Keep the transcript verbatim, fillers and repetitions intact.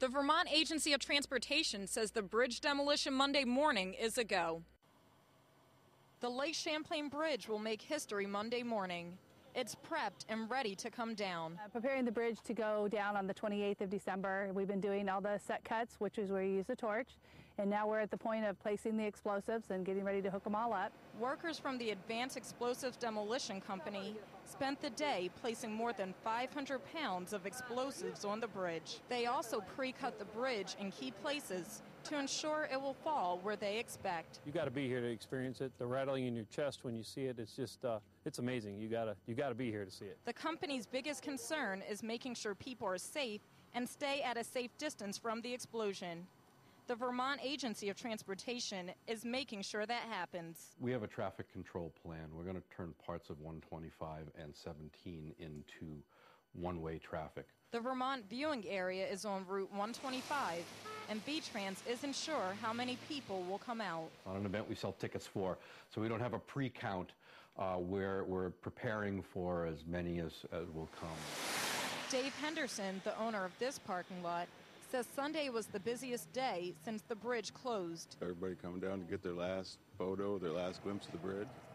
The Vermont Agency of Transportation says the bridge demolition Monday morning is a go. The Lake Champlain Bridge will make history Monday morning. It's prepped and ready to come down. Uh, preparing the bridge to go down on the twenty-eighth of December. We've been doing all the set cuts, which is where you use a torch, and now we're at the point of placing the explosives and getting ready to hook them all up. Workers from the Advanced Explosives Demolition Company spent the day placing more than five hundred pounds of explosives on the bridge. They also pre-cut the bridge in key places to ensure it will fall where they expect. You got to be here to experience it. The rattling in your chest when you see it, it's just, uh, it's amazing. You got to, you got to be here to see it. The company's biggest concern is making sure people are safe and stay at a safe distance from the explosion. The Vermont Agency of Transportation is making sure that happens. We have a traffic control plan. We're going to turn parts of one twenty-five and seventeen into one-way traffic. The Vermont viewing area is on Route one twenty-five, and V-Trans isn't sure how many people will come out. On an event we sell tickets for, so we don't have a pre-count uh, where we're preparing for as many as, as will come. Dave Henderson, the owner of this parking lot, says Sunday was the busiest day since the bridge closed. Everybody coming down to get their last photo, their last glimpse of the bridge.